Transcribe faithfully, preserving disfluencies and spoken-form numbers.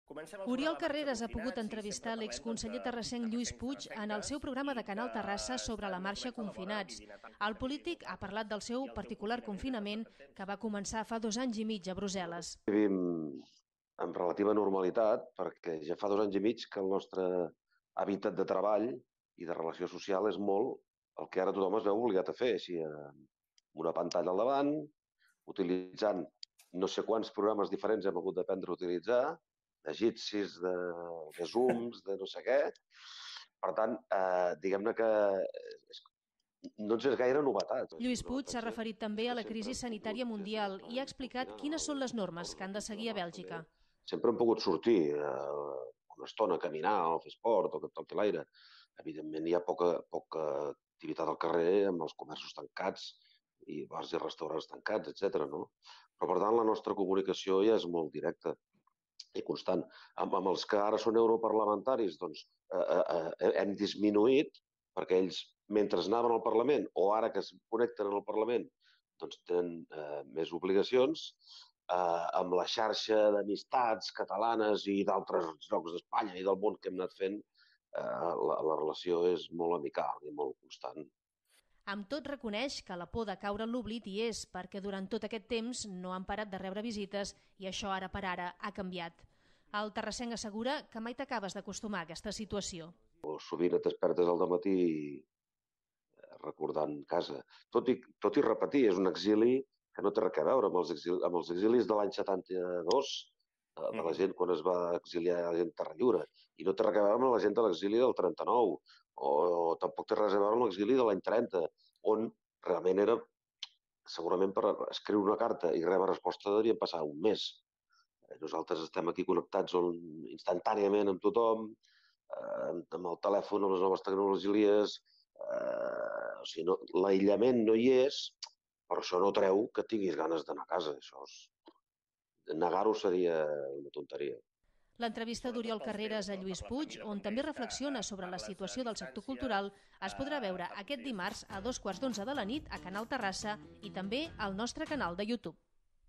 Oriol Carreras ha pogut entrevistar l'exconseller terrassenc Lluís Puig en el seu programa de Canal Terrassa sobre la marxa Confinats. El polític ha parlat del seu particular confinament que va començar fa dos anys i mig a Brussel·les. Vivim amb relativa normalitat perquè ja fa dos anys i mig que el nostre hàbitat de treball i de relació social és molt el que ara tothom es veu obligat a fer, així amb una pantalla al davant, utilitzant no sé quants programes diferents hem hagut d'aprendre a utilitzar, de Jitsis, de, de Zooms, de no sé què. Per tant, eh, diguem-ne que no ens és gaire novetat. Lluís Puig s'ha referit també a la crisi sanitària mundial i ha explicat quines són les normes que han de seguir a Bèlgica. Sempre hem pogut sortir eh, una estona a caminar o fer esport o que toqui l'aire. Evidentment hi ha poca, poca activitat al carrer amb els comerços tancats i bars i restaurants tancats, etcètera, no? Però, per tant, la nostra comunicació ja és molt directa i constant. Amb, amb els que ara són europarlamentaris, doncs, eh, eh, hem disminuït, perquè ells, mentre anaven al Parlament, o ara que es connecten al Parlament, doncs tenen eh, més obligacions. Eh, amb la xarxa d'amistats catalanes i d'altres llocs d'Espanya i del món que hem anat fent, eh, la, la relació és molt amical i molt constant. Amb tot reconeix que la por de caure en l'oblit hi és, perquè durant tot aquest temps no han parat de rebre visites i això ara per ara ha canviat. El terrassenc assegura que mai t'acabes d'acostumar a aquesta situació. Sovint et despertes al dematí recordant casa. Tot i, tot i repetir, és un exili que no té res a veure amb els, exili, amb els exilis de l'any setanta-dos, de la gent quan es va exiliar la gent Terra Lliure, i no té res a veure amb la gent de l'exili del trenta-nou, o, o tampoc té res a veure amb l'exili de l'any trenta, on realment era, segurament per escriure una carta i rebre resposta devien passar un mes. Nosaltres estem aquí connectats instantàniament amb tothom, eh, amb el telèfon, amb les noves tecnologies, eh, o sigui, no, l'aïllament no hi és, però això no treu que tinguis ganes d'anar a casa. Això és... Negar-ho seria una tonteria. L'entrevista d'Oriol Carreras a Lluís Puig, on també reflexiona sobre la situació del sector cultural, es podrà veure aquest dimarts a dos quarts d'onze de la nit a Canal Terrassa i també al nostre canal de YouTube.